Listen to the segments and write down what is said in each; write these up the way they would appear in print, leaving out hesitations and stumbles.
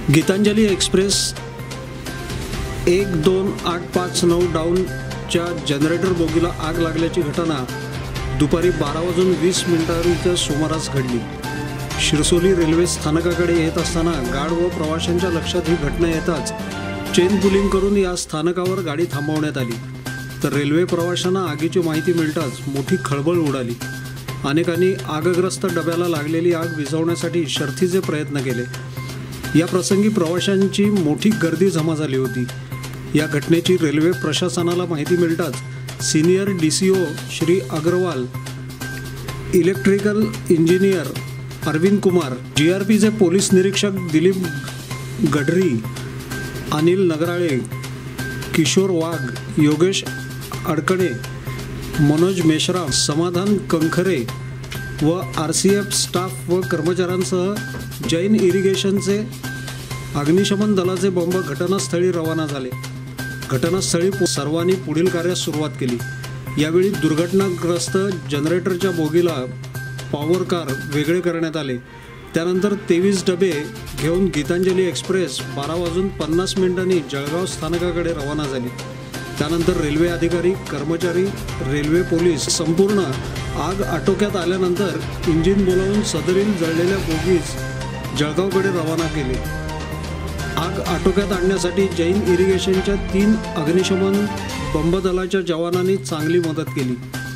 Gitanjali express 12859 डाऊनच्या generator बोगीला आग लागल्याची घटना दुपारी 12:20 सुमारास घडली। शिरसोली रेल्वे स्थानकाकडे येत असताना गार्ड व प्रवाशांच्या लक्षात ही घटना येताच चेन पुलिंग करून या स्थानकावर गाडी थांबवण्यात आली। तर रेल्वे प्रवाशांना आगीची माहिती मिळताच मोठी खळबळ उडाली। अनेकांनी आगग्रस्त डब्याला लागलेली आग विझवण्यासाठी शर्थीचे प्रयत्न केले। या प्रसंगी प्रवाशांची मोठी गर्दी जमा झाली होती। या घटनेची रेल्वे प्रशासनाला माहिती मिळताच senior DCO Shri Agarwal, electrical engineer Arvind Kumar, जीआरपीचे पोलीस निरीक्षक दिलीप गढरी, अनिल नगराळे, किशोर वाघ, योगेश अडकणे, मनोज मेश्राम, समाधान कंखरे व आरसीएफ स्टाफ व कर्मचाऱ्यांसह जैन इरिगेशनचे अग्निशमन दलाचे बंब घटनास्थळी रवाना झाले। घटनास्थळी सर्वांनी पुढील कार्यास सुरुवात केली। यावेळी दुर्घटनाग्रस्त जनरेटरच्या बोगीला पॉवर कार वेगळे करण्यात आले। त्यानंतर 23 डबे घेऊन गीतांजली एक्सप्रेस 12:50 जळगाव स्थानकाकडे रवाना झाली। त्यानंतर रेल्वे अधिकारी, कर्मचारी, रेल्वे पोलीस संपूर्ण आग आटोक्यात आल्यानंतर इंजिन बोलावून सदरील जळलेल्या बोगीस जळगावकडे रवाना केले। आग आटोक्यात आणण्यासाठी जैन इरिगेशनच्या 3 अग्निशमन बंब दलाच्या जवानांनी चांगली मदत केली।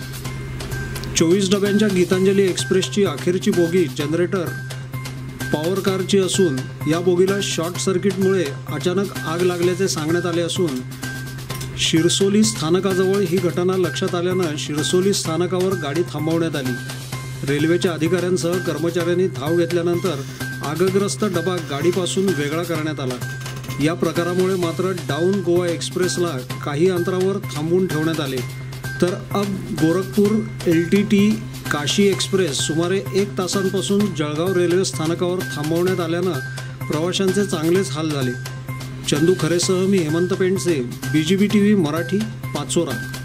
24 डब्यांच्या गीतांजली एक्सप्रेसची अखेरची बोगी जनरेटर पॉवर कारची असून या बोगीला शॉर्ट सर्किटमुळे अचानक आग लागल्याचे सांगण्यात आले असून शिरसोली स्थानकाजवळ ही घटना लक्षात आल्यानं शिरसोली स्थानकावर गाडी थांबवण्यात आली। रेल्वेच्या अधिकाऱ्यांसह कर्मचाऱ्यांनी धाव घेतल्यानंतर आगग्रस्त डबा गाडीपासून वेगळा करण्यात आला। या प्रकारामुळे मात्र डाऊन गोवा एक्सप्रेसला काही अंतरावर थांबवून ठेवण्यात आले। तर अब गोरखपूर LTT काशी एक्सप्रेस सुमारे 1 तासांपासून जळगाव रेल्वे स्थानकावर थांबवण्यात आल्यानं प्रवाशांचे चांगलेच हाल झाले। चंदू खरेसह मी हेमंत पेंडसे, BGB TV मराठी, पाचोरा।